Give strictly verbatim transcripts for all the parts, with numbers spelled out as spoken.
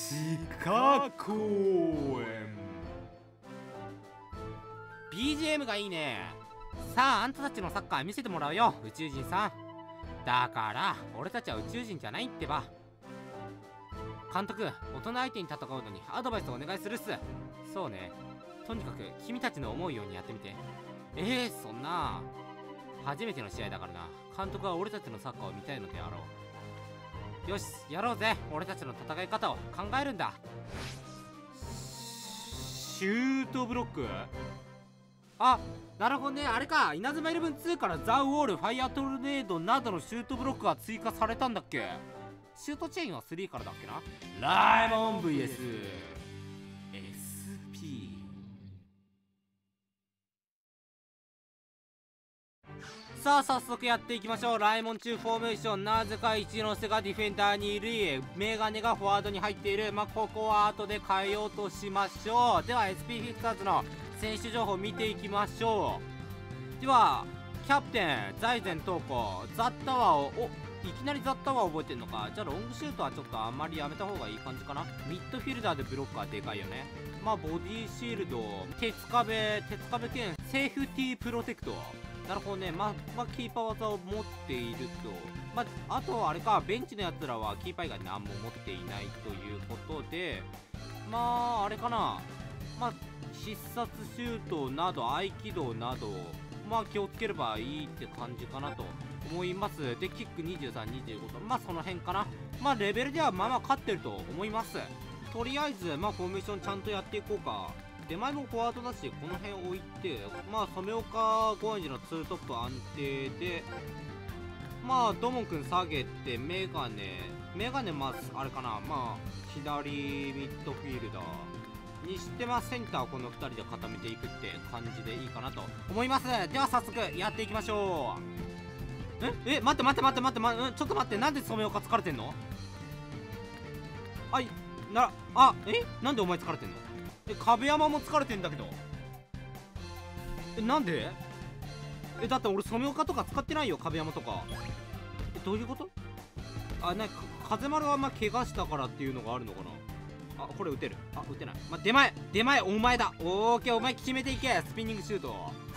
地下公園。 ビージーエム がいいね。さあ、あんたたちのサッカー見せてもらうよ、宇宙人さん。だから俺たちは宇宙人じゃないってば。監督、大人相手に戦うのにアドバイスお願いするっす。そうね、とにかく君たちの思うようにやってみて。えー、そんな初めての試合だからな。監督は俺たちのサッカーを見たいのであろう。よし、やろうぜ。俺たちの戦い方を考えるんだ。シュートブロック。あ、なるほどね。あれか、稲妻イレブンツーからザ・ウォール、ファイアトルネードなどのシュートブロックが追加されたんだっけ。シュートチェーンはスリーからだっけな。ライモン ブイエス エスピー。 さあ早速やっていきましょう。ライモン中フォーメーション。なぜか一ノ瀬がディフェンダーにいる、メガネがフォワードに入っている。まあここは後で変えようとしましょう。では エスピー フィクターズの選手情報見ていきましょう。ではキャプテン財前東子、ザッタワーを、お、いきなりザッタワー覚えてんのか。じゃあロングシュートはちょっとあんまりやめた方がいい感じかな。ミッドフィルダーでブロックはでかいよね。まあボディシールド、鉄壁鉄壁兼セーフティープロテクト。なるほどね。まあ、まあ、キーパー技を持っていると。まあ、あとあれか、ベンチのやつらはキーパー以外何も持っていないということで、まああれかな、まあ必殺シュートなど合気道など、まあ気をつければいいって感じかなと思います。でキックにじゅうさん、にじゅうごと、まあその辺かな。まあレベルではまあまあ勝ってると思います。とりあえずまあフォーメーションちゃんとやっていこうか。手前もフォワードだし、この辺置いて、まあ染岡ゴエンジのツートップ安定で、まあドモン君下げてメガネメガネまずあれかな、まあ左ミッドフィールダーにしてまあセンターをこのふたりで固めていくって感じでいいかなと思います。では早速やっていきましょう。ええ、待って待って待って待って待って、ちょっと待って、なんで染岡疲れてんの。はい、なあ、えなんでお前疲れてんの。え、壁山も疲れてんだけど。え、なんで。え、だって俺染岡とか使ってないよ、壁山とか。え、どういうこと。あ、なにか風丸はまあ怪我したからっていうのがあるのかな。あ、これ打てる。あ、打てない。まあ、出前出前お前だ。オーケー、お前決めていけ。スピニングシュート。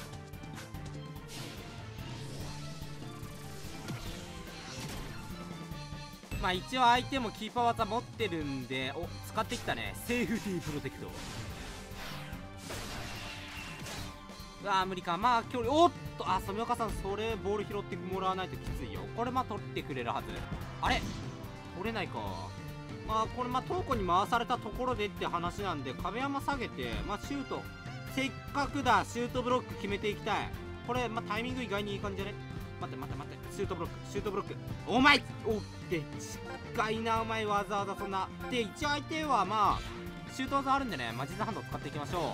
まあ一応相手もキーパー技持ってるんで、お、使ってきたね。セーフティープロテクト。うわー無理か。まあ距離、おっと、あ、染岡さんそれボール拾ってもらわないときついよ。これまあ取ってくれるはず。あれ取れないか。まあこれまあトーコに回されたところでって話なんで、壁山下げてまあシュート、せっかくだ、シュートブロック決めていきたい。これまあタイミング意外にいい感じじゃね。待って待って待って、シュートブロックシュートブロック、お前オッケー、近いなお前、わざわざそんな。で一応相手はまあシュート技あるんでね、マジザハンドを使っていきましょう。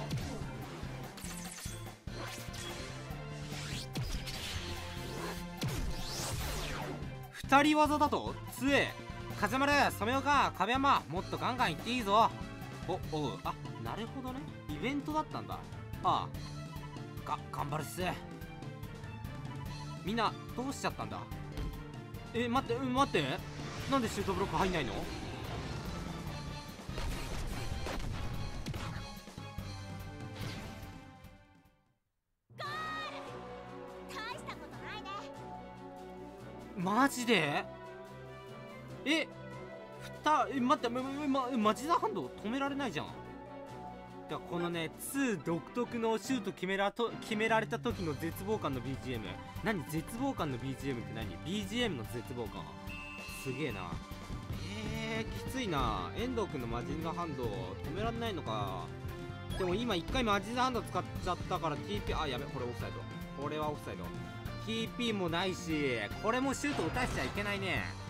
ふたり技だと強え。風丸、染岡、壁山、もっとガンガンいっていいぞ。おおう、あ、なるほどね、イベントだったんだ。ああ、が頑張るっす。みんなどうしちゃったんだ。え、待って待って、なんでシュートブロック入んないの。マジで。え、ふた、え、待って、ま、ま、マジザハンド止められないじゃん。だからこのね、に独特のシュート決めらと決められた時の絶望感の ビージーエム。 何絶望感の ビージーエム って何。 ビージーエム の絶望感すげえな。えー、きついな。遠藤君のマジンガハンド止められないのか。でも今いっかいマジンガハンド使っちゃったから ティーピー、 あ、やべ、これオフサイド。これはオフサイド。ティーピー もないし、これもシュート打たしちゃいけないね。